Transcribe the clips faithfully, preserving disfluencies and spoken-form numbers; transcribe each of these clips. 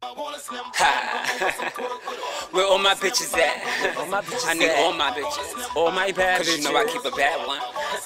Where all my bitches at? All my bitches I need at. all my bitches. All my bad bitches. Cause you know I keep a bad one.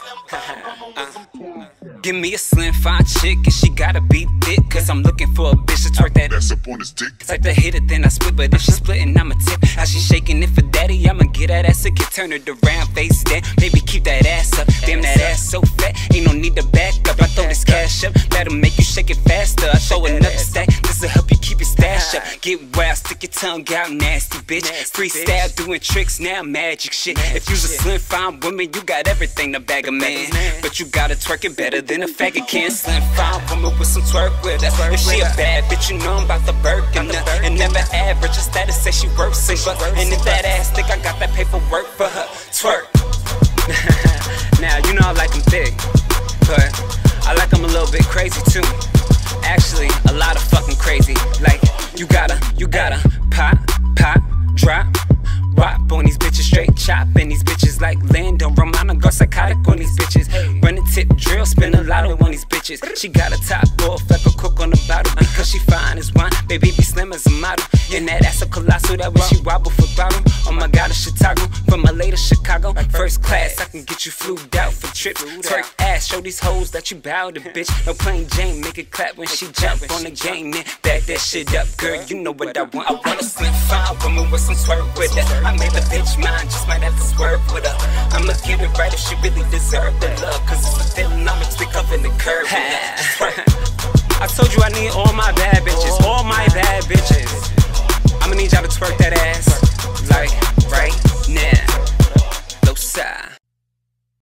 uh. Give me a slim fine chick and she gotta be thick. Cause I'm looking for a bitch to twerk that That's up on his dick. Type to hit it then I split, but if she splitting I'ma tip. How she shaking it for daddy, I'ma get that ass again. Turn it around, face down, maybe keep that ass up. Damn, that ass so fat, ain't no need to back up. I throw this cash up, that'll make you shake it faster. I show another stack, this'll help you keep it stash up. Get wild, stick your tongue out, nasty bitch. Freestyle doing tricks, now magic shit. If you's a slim fine woman, you got everything to bag a man. But you gotta twerk it better than a faggot can. Slim fine woman with some twerk with her. If she a bad bitch, you know I'm about to Birkin her. And never average, her status say she worth simple. And if that ass thick, I got that paperwork for her. Twerk. Now, you know I like them thick, but I like them a little bit crazy too. Actually, a lot of fucking crazy. Like, you gotta, you gotta pop, pop, drop, rock on these bitches, straight chop. And these bitches like Lando Romano, go psychotic on these bitches. Run a tip drill, spin a lot on these bitches. She got a top off like a cook on the bottle. Because she fine as wine, baby be slim as a model. And that ass so colossal that when she wobble for bottom. Oh my god, it's Chicago, from L A to Chicago. First class, I can get you flued out for trips. Twerk ass, show these hoes that you bow to, bitch. No plain Jane, make it clap when she jump on the game. Then back that shit up, girl, you know what I want. I want a slim fine woman with some twerk with her. I made the bitch mine, just might have to swerve with her. I'ma get it right if she really deserve the love. Cause it's a feeling I'm stick up in the curve. I told you I need all my bad bitches, all my bad bitches. I'ma need y'all to twerk that ass, like, right now.